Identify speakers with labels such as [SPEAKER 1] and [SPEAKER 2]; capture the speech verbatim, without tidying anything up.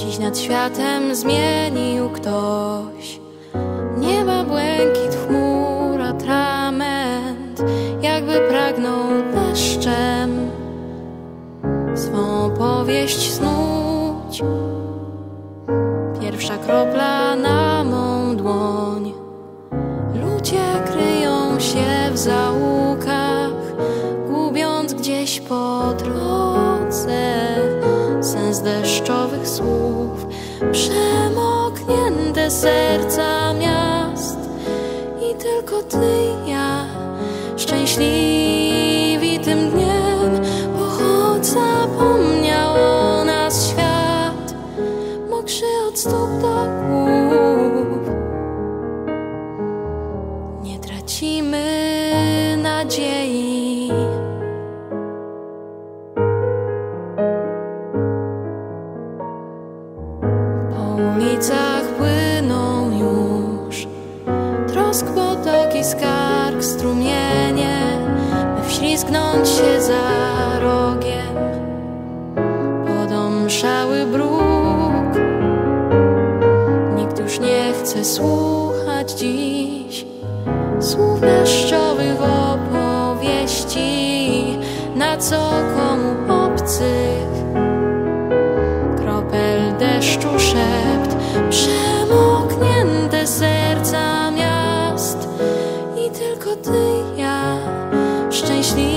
[SPEAKER 1] Dziś nad światem zmienił ktoś nieba błękit, chmur, atrament, jakby pragnął deszczem swą opowieść snuć. Pierwsza kropla na mą dłoń. Ludzie kryją się w zaułkach, gubiąc gdzieś po drodze sens deszczowych słów. Przemoknięte serca miast i tylko ty i ja, szczęśliwi tym dniem, bo choć zapomniał o nas świat, mokrzy od stóp do głów, nie tracimy nadziei. Po ulicach płyną już trosk, potoki, skarg, strumienie, by wślizgnąć się za rogiem podomszały bruk. Nikt już nie chce słuchać dziś słów deszczowych opowieści, na co komu obcych kropel deszczu szept. Przemoknięte serca miast i tylko ty i ja, szczęśliwi